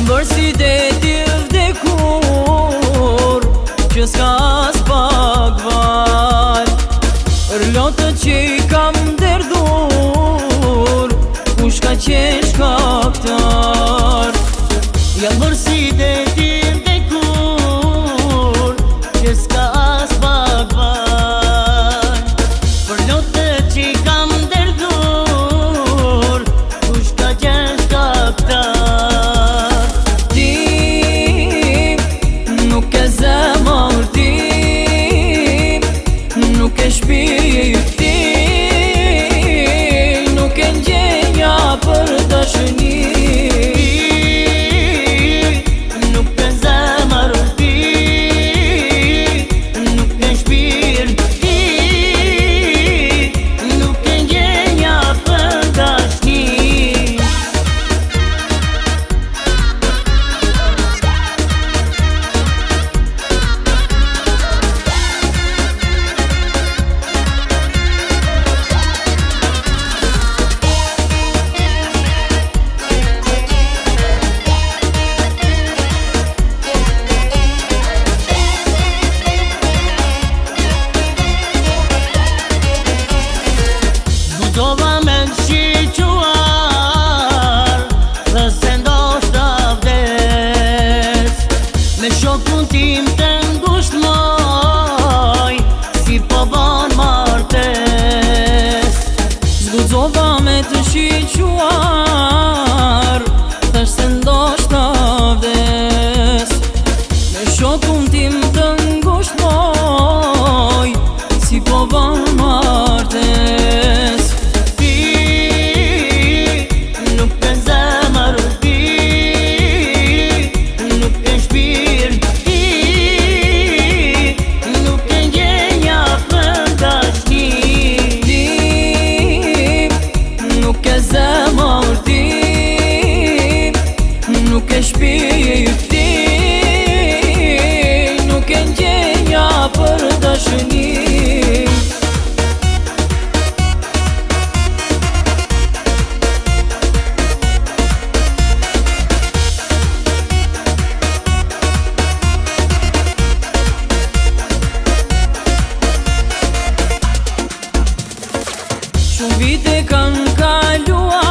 bërë si deti vdekur që s'ka as pak val. Rlotët që i kam derdur, kush ka qenë shkaktar. Janë bërë si deti vdekur që s'ka as pak val. Rlotët që i kam derdur, kush ka qenë shkaktar. Shpirt ti nuk e ndjenja për dashni, nuk e zemër ti, nuk e shpirt ti, nuk e ndjenja për dashni. Dova me në shqyquar dhe se ndoshta vdes, me shokun tim të ngusht moj, si po ban martes. Zgudzova me të shqyquar dhe se ndoshta vdes, me shokun tim të ngusht moj, si po ban martes. Nuk e shpirt ti, nuk e ndjenja për dashni. Shumë vite kanë kaluar